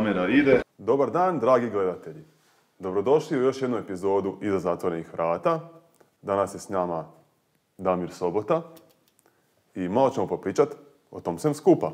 kamera ide. Dobar dan, dragi gledatelji. Dobrodošli u još jednu epizodu Iza zatvorenih vrata. Danas je s nama Damir Sobota i malo ćemo popričat o tom svem skupa.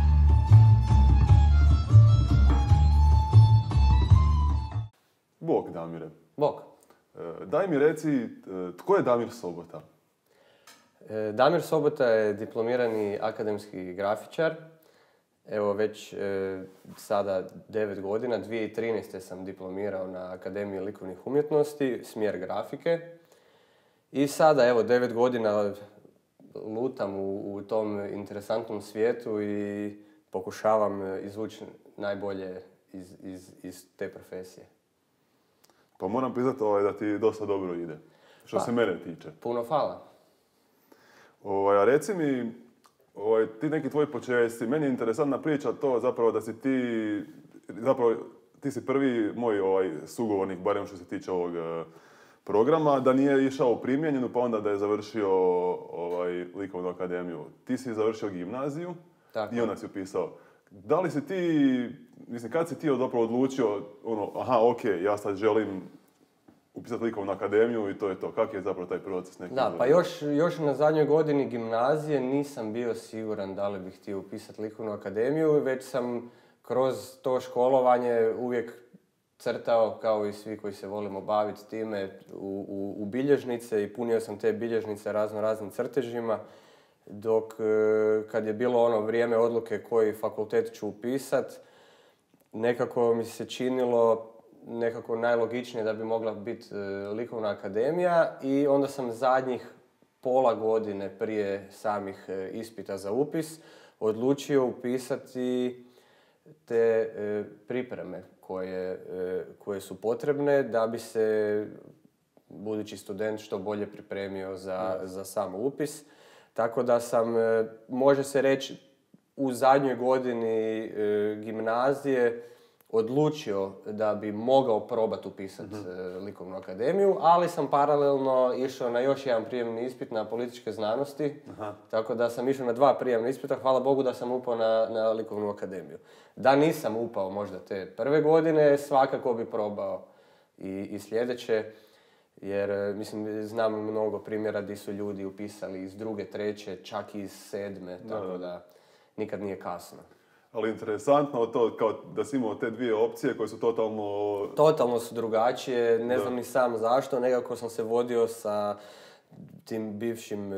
Bog, Damire. Bog. Daj mi reci, tko je Damir Sobota? Damir Sobota je diplomirani akademski grafičar. Evo već sada 9 godina, 2013. sam diplomirao na Akademiji likovnih umjetnosti, smjer grafike. I sada evo 9 godina lutam u tom interesantnom svijetu i pokušavam izvući najbolje iz te profesije. Pa moram priznati da ti dosta dobro ide, što se mene tiče. Puno hvala. A reci mi, ti neki tvoji počeci, meni je interesantna priča to zapravo da si ti si prvi moj sugovornik, barem što se tiče ovog programa, da nije išao u primjenjenu pa onda da je završio likovnu akademiju. Ti si završio gimnaziju. Tako. I onda si upisao. Da li si ti, kad si ti zapravo odlučio, ja sad želim upisati likovnu akademiju i to je to. Kak je zapravo taj proces neki? Da, pa još na zadnjoj godini gimnazije nisam bio siguran da li bih htio upisati likovnu akademiju, već sam kroz to školovanje uvijek crtao, kao i svi koji se volimo baviti time, u bilježnice i punio sam te bilježnice raznim crtežima, dok kad je bilo ono vrijeme odluke koji fakultet ću upisati, nekako mi se činilo nekako najlogičnije da bi mogla biti likovna akademija i onda sam zadnjih pola godine prije samih ispita za upis odlučio upisati te pripreme koje su potrebne da bi se budući student što bolje pripremio za sam upis. Tako da sam, može se reći, u zadnjoj godini gimnazije odlučio da bi mogao probati upisati likovnu akademiju, ali sam paralelno išao na još jedan prijemni ispit na političke znanosti. Aha. Tako da sam išao na 2 prijemna ispita, hvala Bogu da sam upao na likovnu akademiju. Da nisam upao možda te prve godine, svakako bi probao i sljedeće, jer mislim znam mnogo primjera gdje su ljudi upisali iz 2., 3., čak i iz 7., tako da nikad nije kasno. Ali interesantno to kao da si imao te dvije opcije koje su totalno... Totalno su drugačije, ne znam ni sam zašto, nekako sam se vodio sa tim bivšim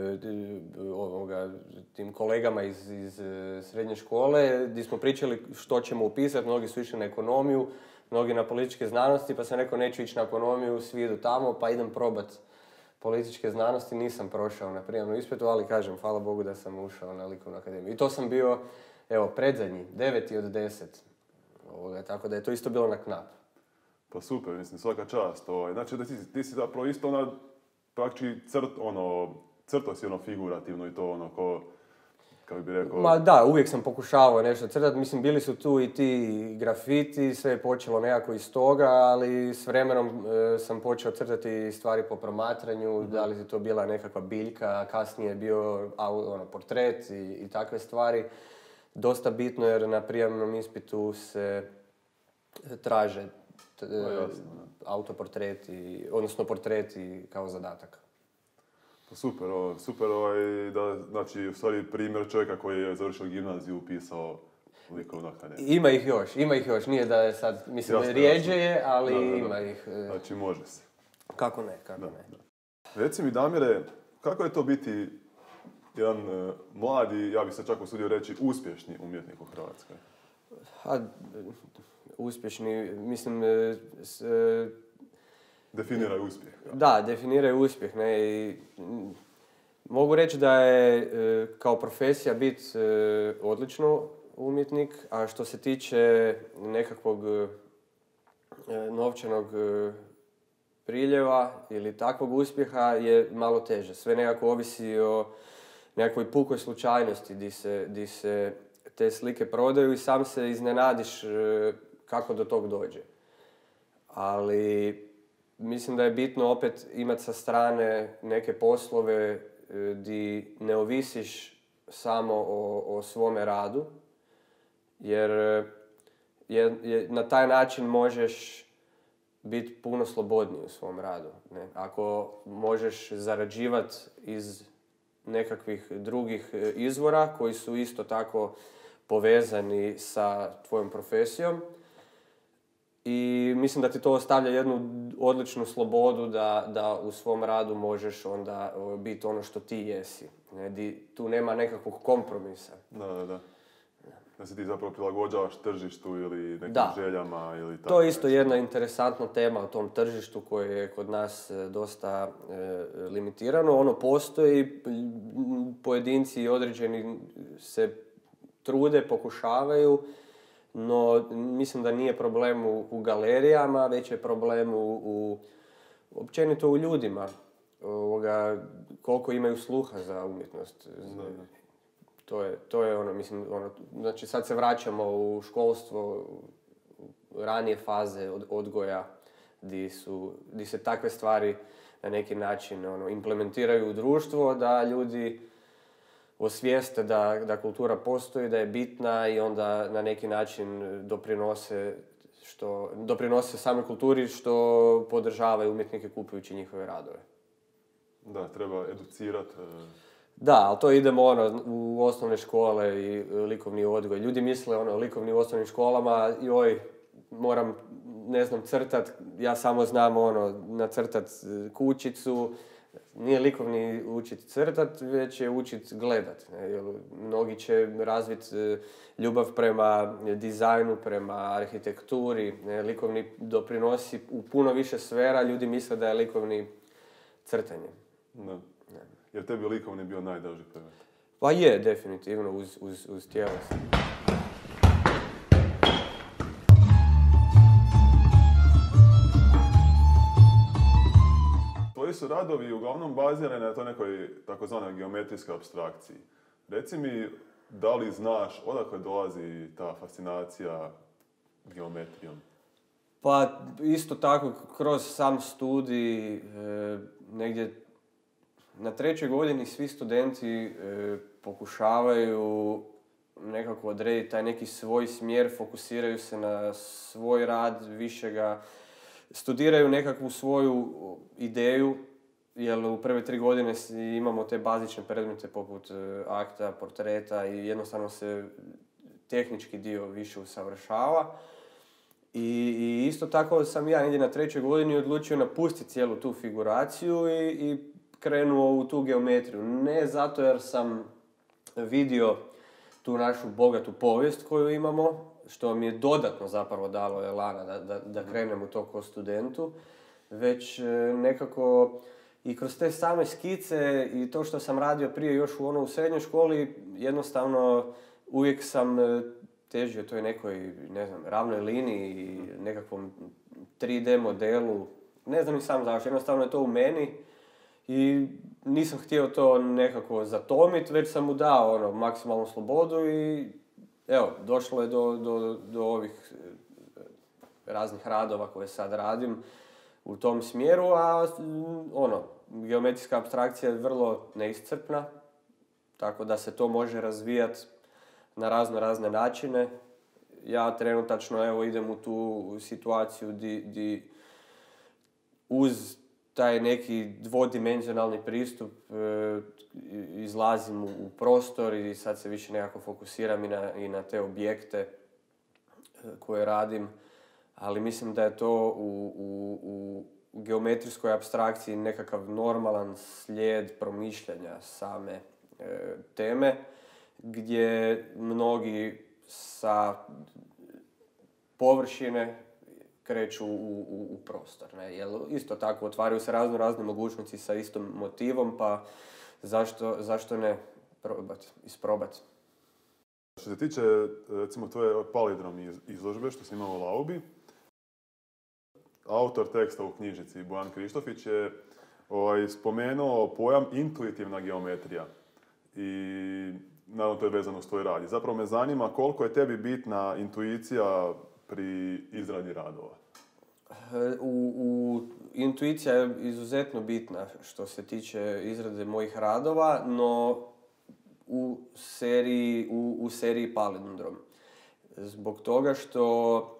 tim kolegama iz srednje škole, gdje smo pričali što ćemo upisati, mnogi su išli na ekonomiju, mnogi na političke znanosti, pa sam rekao neću ići na ekonomiju, svi idu tamo, pa idem probat političke znanosti, nisam prošao na prijemnom ispitu, ali kažem, hvala Bogu da sam ušao na likovnu akademiju. I to sam bio, predzadnji, 9. od 10. Tako da je to isto bilo na knap. Pa super, mislim, svaka čast. Znači da ti si zapravo isto praktički crto si figurativno i to kako bi rekao... Ma da, uvijek sam pokušavao nešto crtati. Mislim, bili su tu i ti grafiti, sve je počelo nekako iz toga, ali s vremenom sam počeo crtati stvari po promatranju, da li je to bila nekakva biljka, kasnije je bio portret i takve stvari. Dosta bitno jer na prijemnom ispitu se traže autoportreti, odnosno portreti kao zadatak. Super, znači u stvari primjer čovjeka koji je završio gimnaziju upisao likovnu akademiju. Ima ih još, nije da je sad, mislim rijeđe je, ali ima ih. Znači može se. Kako ne. Reci mi, Damire, kako je to biti jedan mladi, ja bih se čak usudio reći, uspješni umjetnik u Hrvatskoj? Uspješni, mislim... Definiraj uspjeh. Da, definiraj uspjeh. Mogu reći da je kao profesija biti odlično umjetnik, a što se tiče nekakvog novčanog priljeva ili takvog uspjeha je malo teže. Sve nekako ovisi o nekakvoj pukoj slučajnosti di se te slike prodaju i sam se iznenadiš kako do tog dođe. Ali mislim da je bitno opet imati sa strane neke poslove di ne ovisiš samo o svome radu, jer na taj način možeš biti puno slobodniji u svom radu. Ne? Ako možeš zarađivati iz nekakvih drugih izvora koji su isto tako povezani sa tvojom profesijom, i mislim da ti to ostavlja jednu odličnu slobodu da u svom radu možeš onda biti ono što ti jesi. Ne? Tu nema nekakvog kompromisa. Da. Da se ti zapravo prilagođavaš tržištu ili nekim željama ili tako. To je isto jedna interesantna tema o tom tržištu koje je kod nas dosta limitirano. Ono postoji, pojedinci određeni se trude, pokušavaju, no mislim da nije problem u galerijama, već je problem općenito u ljudima. Koliko imaju sluha za umjetnost. To je ono, mislim, znači sad se vraćamo u školstvo, ranije faze odgoja, di se takve stvari na neki način implementiraju u društvo, da ljudi osvijeste da kultura postoji, da je bitna i onda na neki način doprinose samoj kulturi što podržavaju umjetnike kupujući njihove radove. Da, treba educirati. Da, ali to idemo u osnovne škole i likovni odgoj. Ljudi misle likovni u osnovnim školama, joj, moram, ne znam, crtat, ja samo znam nacrtat kućicu. Nije likovni učiti crtat, već je učiti gledat. Mnogi će razviti ljubav prema dizajnu, prema arhitekturi. Likovni doprinosi u puno više sfera, ljudi misle da je likovni crtanje. Da. Jer tebi likovni bio najdraži predmet? Pa je, definitivno, uz tijelo. Tvoji su radovi uglavnom bazirani na toj nekoj takozvanoj geometrijskoj apstrakciji. Reci mi, da li znaš odakle dolazi ta fascinacija geometrijom? Pa isto tako, kroz sam studij, negdje na 3. godini svi studenti pokušavaju nekako odrediti taj neki svoj smjer, fokusiraju se na svoj rad, više ga studiraju nekakvu svoju ideju, jer u prve 3 godine imamo te bazične predmete poput akta, portreta i jednostavno se tehnički dio više usavršava. I isto tako sam ja negdje na 3. godini odlučio napustiti cijelu tu figuraciju i krenuo u tu geometriju. Ne zato jer sam vidio tu našu bogatu povijest koju imamo, što mi je dodatno zapravo dalo elana da krenem u to ko studentu, već nekako i kroz te same skice i to što sam radio prije još u srednjoj školi, jednostavno uvijek sam težio toj nekoj, ne znam, ravnoj liniji i nekakvom 3D modelu. Ne znam ni sam zašto, jednostavno je to u meni i nisam htio to nekako zatomiti, već sam mu dao maksimalnu slobodu i evo, došlo je do ovih raznih radova koje sad radim u tom smjeru, a geometrijska apstrakcija je vrlo neiscrpna, tako da se to može razvijati na razne načine. Ja trenutačno idem u tu situaciju di uz taj neki dvodimenzionalni pristup izlazim u prostor i sad se više nekako fokusiram i na te objekte koje radim, ali mislim da je to u geometrijskoj apstrakciji nekakav normalan slijed promišljanja same teme, gdje mnogi sa površine kreću u prostor. Ne? Jer isto tako otvaraju se razne mogućnosti sa istom motivom, pa zašto ne isprobati? Što se tiče, recimo, tvoje palidrom izložbe što si imao u Laubi, autor teksta u knjižici Bojan Krištofić je spomenuo pojam intuitivna geometrija. I naravno to je vezano uz tvoj rad. I zapravo me zanima koliko je tebi bitna intuicija pri izradi radova. Intuicija je izuzetno bitna što se tiče izrade mojih radova, no u seriji Palindrom. Zbog toga što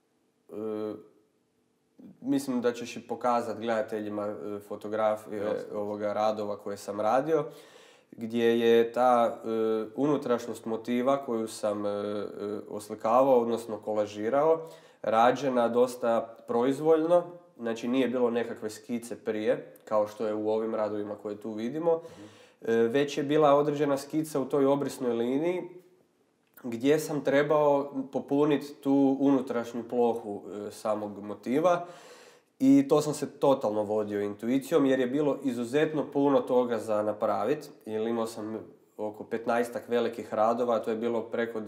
mislim da ćeš i pokazati gledateljima fotografije ovoga radova koje sam radio, gdje je ta unutrašnjost motiva koju sam oslikavao, odnosno kolažirao, rađena dosta proizvoljno, znači nije bilo nekakve skice prije, kao što je u ovim radovima koje tu vidimo, već je bila određena skica u toj obrisnoj liniji, gdje sam trebao popuniti tu unutrašnju plohu samog motiva i to sam se totalno vodio intuicijom jer je bilo izuzetno puno toga za napraviti. Jer imao sam oko 15 velikih radova, to je bilo preko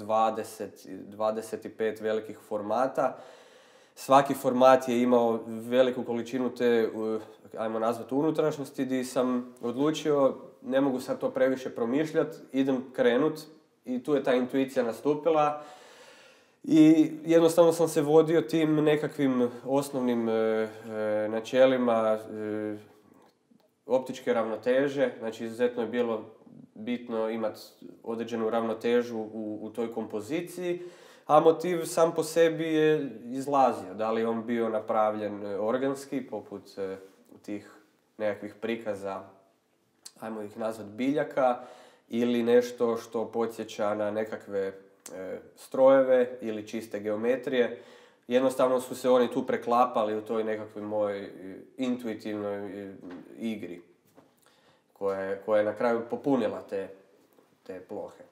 25 velikih formata. Svaki format je imao veliku količinu te, ajmo nazvati, unutrašnjosti, gdje sam odlučio ne mogu sad to previše promišljati, idem krenut. I tu je ta intuicija nastupila i jednostavno sam se vodio tim nekakvim osnovnim načelima optičke ravnoteže. Znači izuzetno je bilo bitno imati određenu ravnotežu u toj kompoziciji, a motiv sam po sebi je izlazio. Da li on bio napravljen organski, poput tih nekakvih prikaza, ajmo ih nazvati biljaka, ili nešto što podsjeća na nekakve strojeve ili čiste geometrije. Jednostavno su se oni tu preklapali u toj nekakvoj mojoj intuitivnoj igri koja je na kraju popunila te plohe.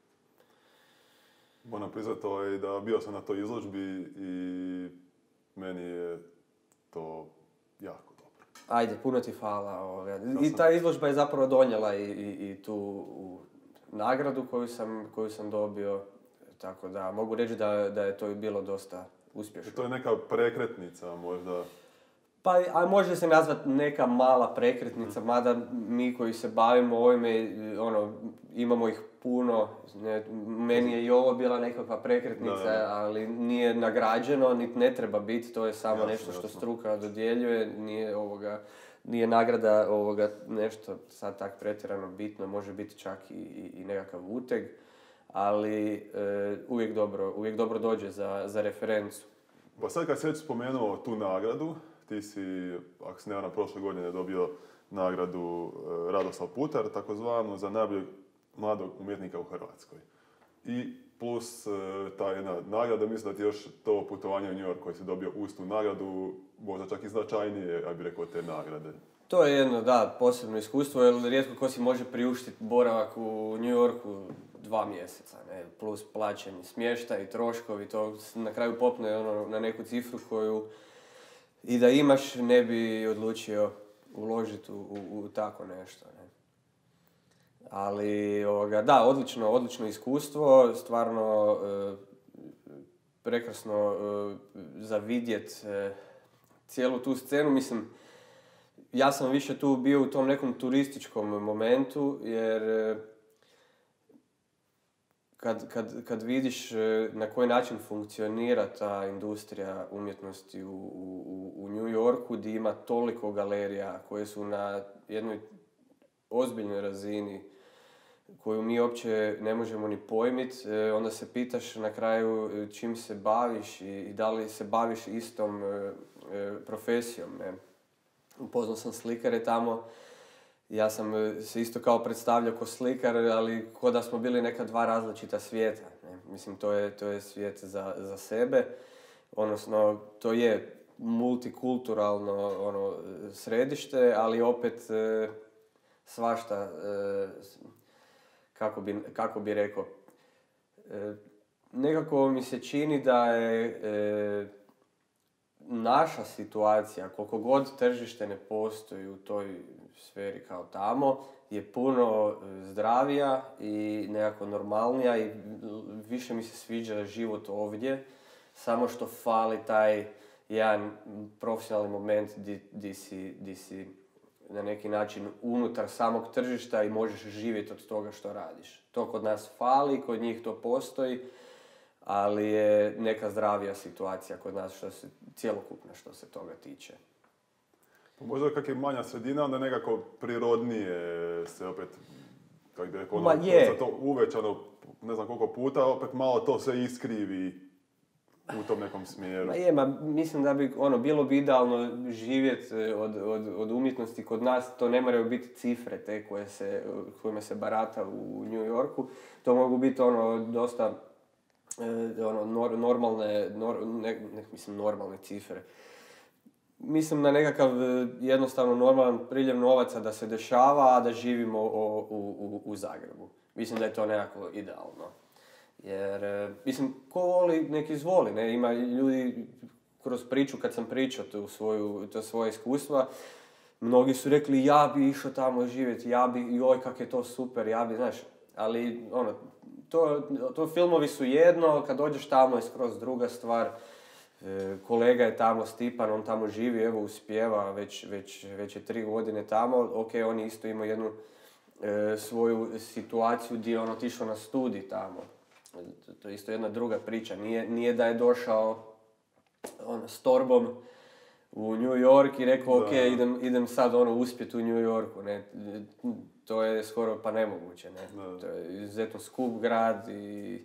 Moram priznati da bio sam na toj izložbi i meni je to jako dobro. Ajde, puno ti hvala. I ta izložba je zapravo donijela i tu nagradu koju sam dobio. Tako da mogu reći da je to bilo dosta uspješno. To je neka prekretnica možda? Pa, a može se nazvati neka mala prekretnica, mada mi koji se bavimo ovime, imamo ih puno. Meni je i ovo bila nekakva prekretnica, ali nije nagrađeno, niti ne treba biti, to je samo nešto što struka dodjeljuje, nije nagrada nešto sad tak pretjerano bitno, može biti čak i nekakav uteg, ali uvijek dobro dođe za referencu. Pa sad kad si već spomenuo tu nagradu, ti si, ako se ne varam, prošle godine dobio nagradu Radoslav Putar, takozvanu, za najboljeg mladog umjetnika u Hrvatskoj. I plus ta jedna nagrada, mislim da ti još to putovanje u New York koji si dobio uz tu nagradu, možda čak i značajnije, ja bih rekao, te nagrade. To je jedno, posebno iskustvo, jer rijetko ko si može priuštiti boravak u New Yorku 2 mjeseca, ne? Plus plaćeni smještaj i troškovi, to na kraju popne na neku cifru koju i da imaš ne bi odlučio uložiti u tako nešto. Ne? Ali, odlično iskustvo, stvarno prekrasno za vidjet cijelu tu scenu. Mislim, ja sam više tu bio u tom nekom turističkom momentu, jer kad vidiš na koji način funkcionira ta industrija umjetnosti u New Yorku, gdje ima toliko galerija koje su na jednoj ozbiljnoj razini, koju mi uopće ne možemo ni pojmiti, onda se pitaš na kraju čim se baviš i da li se baviš istom profesijom. Ne? Upoznao sam slikare tamo, ja sam se isto kao predstavljao kao slikar, ali kao da smo bili neka 2 različita svijeta. Ne? Mislim, to je svijet za sebe, odnosno to je multikulturalno središte, ali opet svašta, kako bi rekao, nekako mi se čini da je naša situacija, koliko god tržište ne postoji u toj sferi kao tamo, je puno zdravija i nekako normalnija i više mi se sviđa život ovdje, samo što fali taj jedan profesionalni moment di si na neki način unutar samog tržišta i možeš živjeti od toga što radiš. To kod nas fali, kod njih to postoji, ali je neka zdravija situacija kod nas cjelokupna što se toga tiče. Možda kak je manja sredina, onda nekako prirodnije se opet kako bi rekao, to uvećano, ne znam koliko puta, opet malo to sve iskrivi u tom nekom smjeru. Mislim da bi, bilo bi idealno živjeti od umjetnosti kod nas, to ne moraju biti cifre te kojima se barata u New Yorku, to mogu biti dosta normalne cifre. Mislim na nekakav jednostavno normalan priljev novaca da se dešava, a da živimo u Zagrebu. Mislim da je to nekako idealno. Jer, ko voli, nek izvoli, ne? Ima ljudi kroz priču, kad sam pričao to svoje iskustva, mnogi su rekli ja bi išao tamo živjeti, joj kak je to super, znaš, ali to filmovi su jedno, kad dođeš tamo je skroz druga stvar. Kolega je tamo, Stipan, on tamo živi, evo uspijeva, već je 3 godine tamo, ok, on isto ima jednu svoju situaciju gdje on otišao na studij tamo. To je isto jedna druga priča, nije da je došao s torbom u New York i rekao ok, idem sad uspjeti u New Yorku, ne, to je skoro pa nemoguće, ne, to je izuzetno skup grad i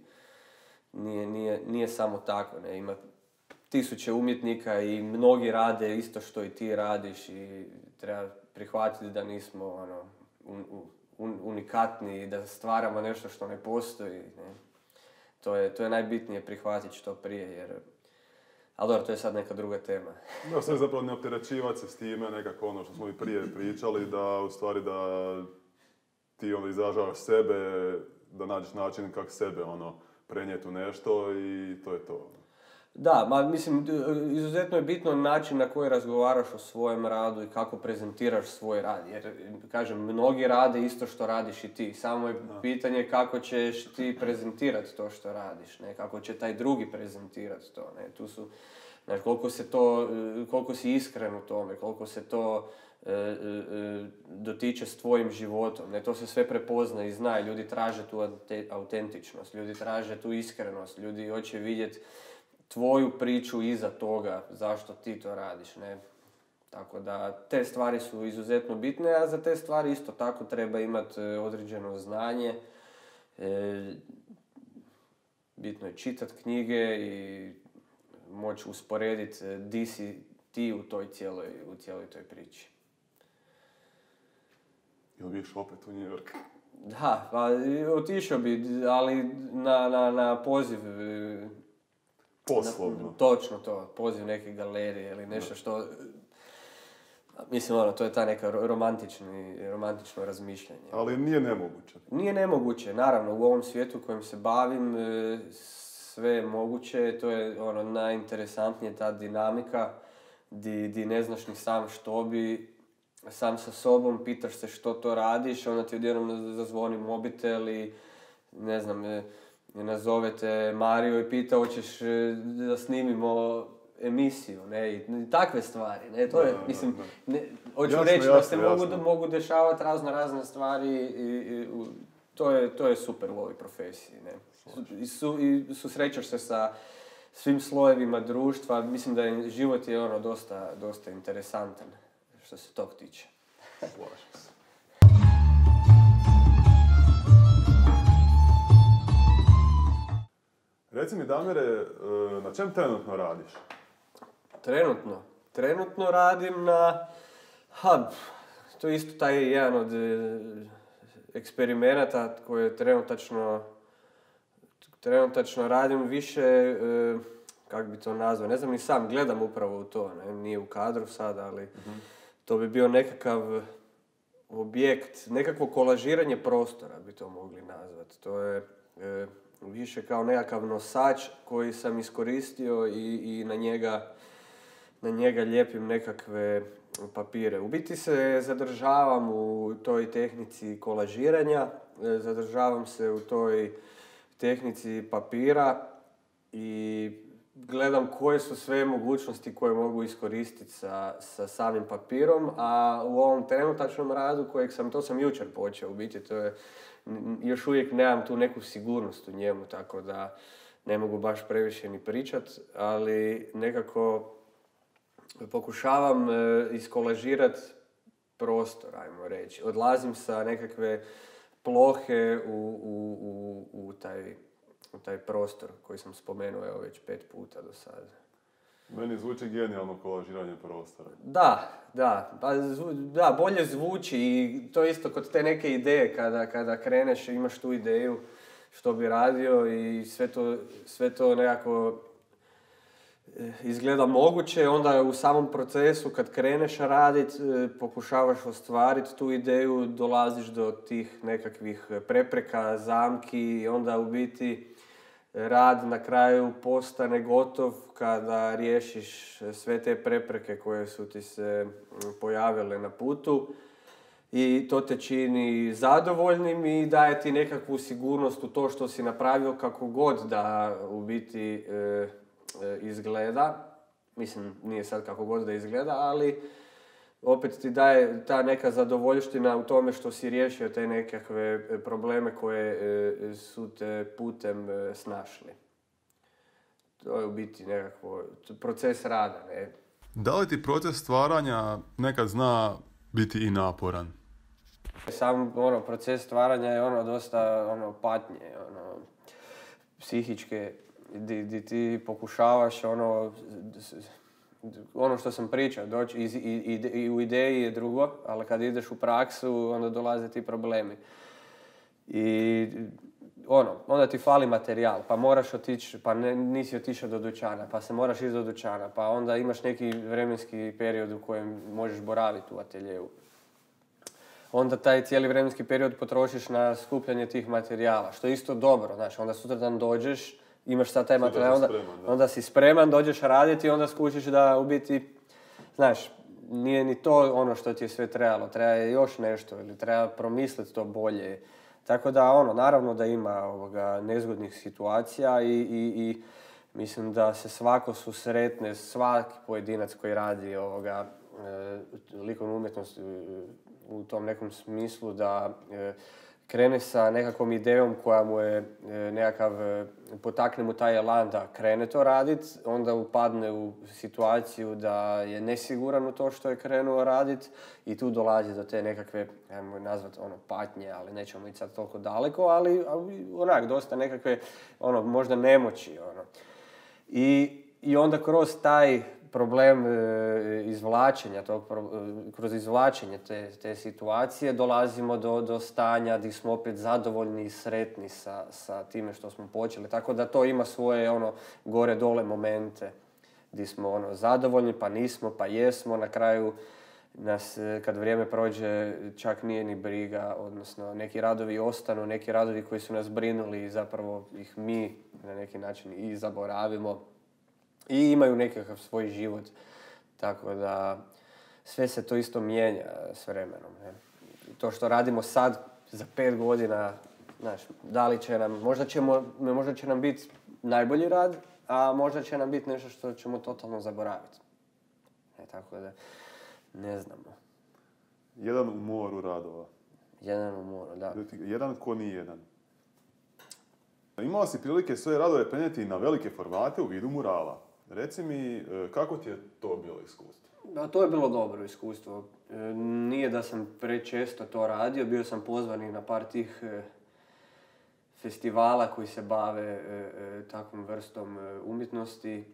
nije samo tako, ne, ima 1000 umjetnika i mnogi rade isto što i ti radiš i treba prihvatiti da nismo unikatni i da stvaramo nešto što ne postoji, ne. To je najbitnije prihvatiti što prije, jer... Ali dobro, to je sad neka druga tema. Da, sve zapravo ne opterećivati se s time, nekako što smo i prije pričali, da u stvari da ti izražavaš sebe, da nađeš način kako sebe prenijeti u nešto i to je to. Da, izuzetno je bitno način na koji razgovaraš o svojem radu i kako prezentiraš svoj rad. Jer, kažem, mnogi rade isto što radiš i ti. Samo je pitanje kako ćeš ti prezentirati to što radiš, ne? Kako će taj drugi prezentirati to. Ne? Tu su, znaš, koliko si iskren u tome, koliko se to dotiče s tvojim životom. Ne? To se sve prepozna i zna. Ljudi traže tu autentičnost, ljudi traže tu iskrenost, ljudi hoće vidjeti tvoju priču iza toga, zašto ti to radiš, ne? Tako da, te stvari su izuzetno bitne, a za te stvari isto tako treba imati određeno znanje. Bitno je čitati knjige i moći usporediti di si ti u cijeloj toj priči. Jel bi išao opet u New York? Da, pa otišao bi, ali na poziv... Poslovno. Točno to, poziv neke galerije ili nešto što... Mislim, to je ta neka romantično razmišljanje. Ali nije nemoguće. Nije nemoguće, naravno, u ovom svijetu u kojem se bavim, sve je moguće, to je najinteresantnije, ta dinamika, di ne znaš ni sam što bi, sam sa sobom, pitaš se što to radiš, onda ti odjednom zazvoni mobitel i, ne znam, nazovete Mario i pita hoćeš da snimimo emisiju, ne, i takve stvari, ne, to je, mislim, hoću reći da se mogu dešavati razne stvari i to je super u ovoj profesiji, ne. I susrećaš se sa svim slojevima društva, mislim da je život je dosta interesantan što se tog tiče. Slažem se. Reci mi, Damire, na čem trenutno radiš? Trenutno radim na... to je isto taj jedan od eksperimenata koje trenutačno radim više, kako bi to nazvao, ne znam ni sam, gledam upravo u to, ne? Nije u kadru sad, ali to bi bio nekakav objekt, nekakvo kolažiranje prostora bi to mogli nazvati. To je više kao nekakav nosač koji sam iskoristio i na njega lijepim nekakve papire. U biti se zadržavam u toj tehnici kolažiranja, zadržavam se u toj tehnici papira i gledam koje su sve mogućnosti koje mogu iskoristiti sa samim papirom, a u ovom trenutačnom radu to sam jučer počeo u biti, to je, još uvijek nemam tu neku sigurnost u njemu, tako da ne mogu baš previše ni pričat, ali nekako pokušavam iskolažirati prostor, ajmo reći. Odlazim sa nekakve plohe u taj prostor koji sam spomenuo evo već 5 puta do sada. Meni zvuči genijalno kolažiranje prostora. Da, bolje zvuči i to isto kod te neke ideje kada kreneš, imaš tu ideju što bi radio i sve to nekako izgleda moguće, onda u samom procesu kad kreneš radit, pokušavaš ostvariti tu ideju, dolaziš do tih nekakvih prepreka, zamki i onda u biti rad na kraju postane gotov kada riješiš sve te prepreke koje su ti se pojavile na putu i to te čini zadovoljnim i daje ti nekakvu sigurnost u to što si napravio kako god da u biti izgleda. Mislim, nije sad kako god da izgleda, ali opet ti daje ta neka zadovoljština u tome što si riješio te nekakve probleme koje su te putem snašli. To je u biti nekako proces rada. Ne? Da li ti proces stvaranja nekad zna biti i naporan? Sam proces stvaranja je dosta patnje, psihičke, di ti pokušavaš ono što sam pričao, doći i u ideji je drugo, ali kad ideš u praksu, onda dolaze ti problemi. I onda ti fali materijal, pa moraš otići, pa nisi otišao do dućana, pa se moraš ići do dućana, pa onda imaš neki vremenski period u kojem možeš boraviti u ateljevu. Onda taj cijeli vremenski period potrošiš na skupljanje tih materijala, što je isto dobro, znači onda sutradan dođeš, imaš sad taj materijal, onda si spreman, dođeš raditi i onda skušiš da u biti, znaš, nije ni to ono što ti je sve trebalo, treba još nešto ili treba promisliti to bolje. Tako da, naravno da ima nezgodnih situacija i mislim da se svako susretne, svaki pojedinac koji radi likovnu umjetnost u tom nekom smislu da krene sa nekakvom idejom koja mu je potakne mu taj elan da krene to raditi, onda upadne u situaciju da je nesiguran u to što je krenuo raditi i tu dolazi do te nekakve, ajmo nazvati patnje, ali nećemo ići sad toliko daleko, ali dosta nekakve možda nemoći. I onda kroz taj problem izvlačenja, kroz izvlačenje te situacije dolazimo do stanja gdje smo opet zadovoljni i sretni sa time što smo počeli. Tako da to ima svoje gore-dole momente gdje smo zadovoljni, pa nismo, pa jesmo. Na kraju nas, kad vrijeme prođe, čak nije ni briga, odnosno neki radovi ostanu, neki radovi koji su nas brinuli i zapravo ih mi na neki način i zaboravimo. I imaju nekakav svoj život. Tako da sve se to isto mijenja s vremenom. Ne? To što radimo sad, za 5 godina, znaš, da li će nam, možda će nam biti najbolji rad, a možda će nam biti nešto što ćemo totalno zaboraviti. Tako da, ne znamo. Jedan u moru radova. Jedan u moru, da. Jedan ko ni jedan. Imao si prilike svoje radove prenijeti na velike formate u vidu murala. Reci mi, kako ti je to bilo iskustvo? To je bilo dobro iskustvo. Nije da sam prečesto to radio, bio sam pozvan i na par tih festivala koji se bave takvom vrstom umjetnosti.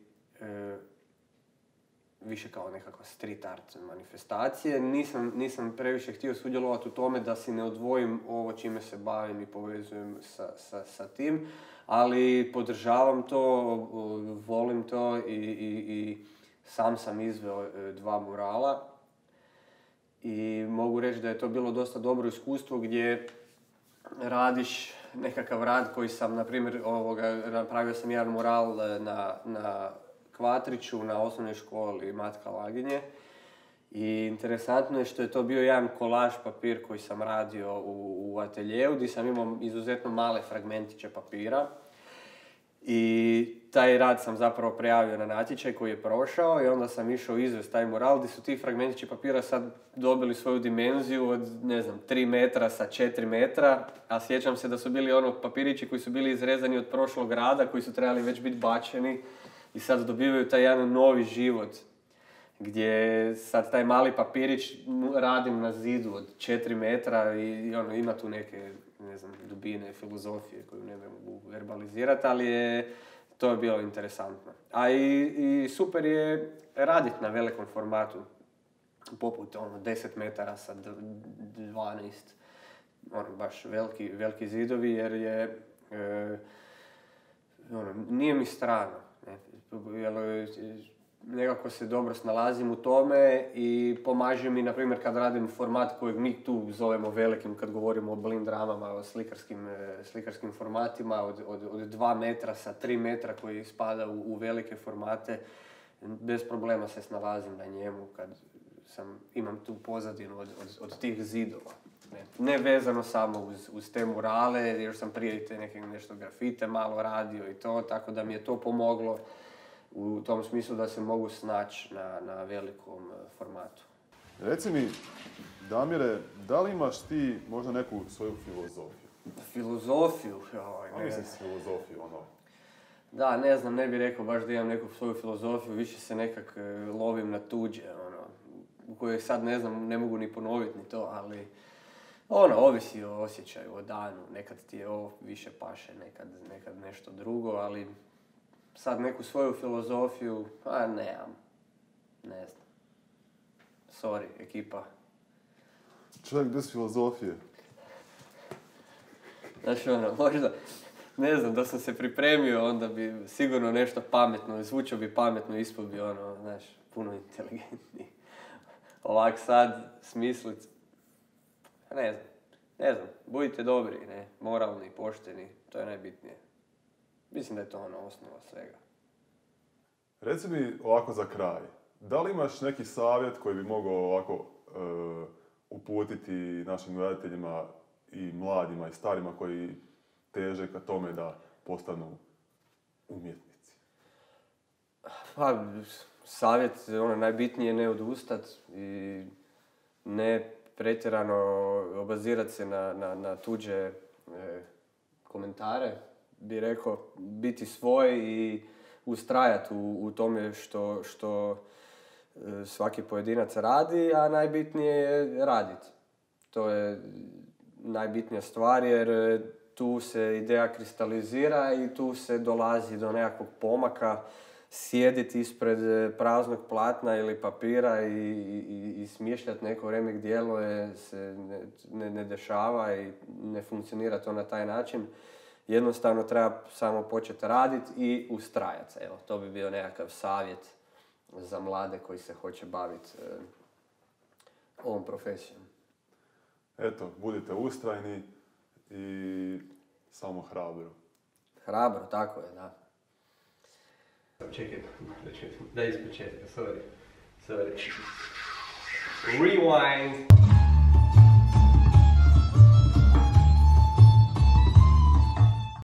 Više kao nekakva street art manifestacije. Nisam previše htio sudjelovati u tome da si ne odvojim ovo čime se bavim i povezujem sa tim. Ali podržavam to, volim to i sam sam izveo 2 murala. I mogu reći da je to bilo dosta dobro iskustvo gdje radiš nekakav rad koji sam, na primjer, napravio sam jedan mural na Kvatriću, na osnovnoj školi Matka Laginje. I interesantno je što je to bio jedan kolaž papir koji sam radio u ateljevu, gdje sam imao izuzetno male fragmentiće papira. I taj rad sam zapravo prijavio na natječaj koji je prošao i onda sam išao izvesti taj mural gdje su ti fragmentići papira sad dobili svoju dimenziju od, 3 metra sa 4 metra, a sjećam se da su bili papirići koji su bili izrezani od prošlog rada, koji su trebali već biti bačeni i sad dobivaju taj jedan novi život. Gdje sad taj mali papirić radim na zidu od 4 metra i ima tu neke dubine filozofije koju ne mogu verbalizirati, ali to je bilo interesantno. A i super je raditi na velikom formatu, poput 10 metara sa 12, baš veliki zidovi, jer je, nije mi strano. Nekako se dobro snalazim u tome i pomaže mi, na primjer, kad radim format kojeg mi tu zovemo velikim, kad govorimo o blind dramama, o slikarskim formatima, od 2 metra sa 3 metra koji spada u velike formate, bez problema se snalazim na njemu kad imam tu pozadinu od tih zidova. Ne vezano samo uz te murale, jer sam prije nešto grafite malo radio i to, tako da mi je to pomoglo u tom smislu da se mogu snaći na velikom formatu. Reci mi, Damire, da li imaš ti možda neku svoju filozofiju? Filozofiju? Filozofiju, Da, ne znam, ne bih rekao baš da imam neku svoju filozofiju, više se nekak lovim na tuđe, u kojoj sad ne znam, ne mogu ni ponoviti ni to, ali ovisi o osjećaju, o danu, nekad ti je ovo više paše, nekad nešto drugo, ali sad neku svoju filozofiju, nemam, ne znam. Sorry, ekipa. Čovjek bez filozofije. Znači možda, ne znam, da sam se pripremio, onda bi sigurno nešto pametno, zvučao bi pametno, ispod bi puno inteligentniji. Ovak sad smislit, ne znam, budite dobri, moralni, pošteni, to je najbitnije. Mislim da je to osnova svega. Reci mi ovako za kraj, da li imaš neki savjet koji bi mogao ovako uputiti našim gledateljima i mladima i starima koji teže ka tome da postanu umjetnici? Pa, savjet, najbitnije je ne odustat i ne pretjerano obazirati se na tuđe komentare. Bi rekao, biti svoj i ustrajati u tome što svaki pojedinac radi, a najbitnije je raditi. To je najbitnija stvar, jer tu se ideja kristalizira i tu se dolazi do nekakvog pomaka. Sjediti ispred praznog platna ili papira i smišljati neko vrijeme djelo se ne dešava i ne funkcionira to na taj način. Jednostavno treba samo početi raditi i ustrajati. Evo, to bi bio nekakav savjet za mlade koji se hoće baviti ovom profesijom. Eto, budite ustrajni i samo hrabro. Hrabro, tako je, da. Čekaj, da ispočetka, sorry. Rewind.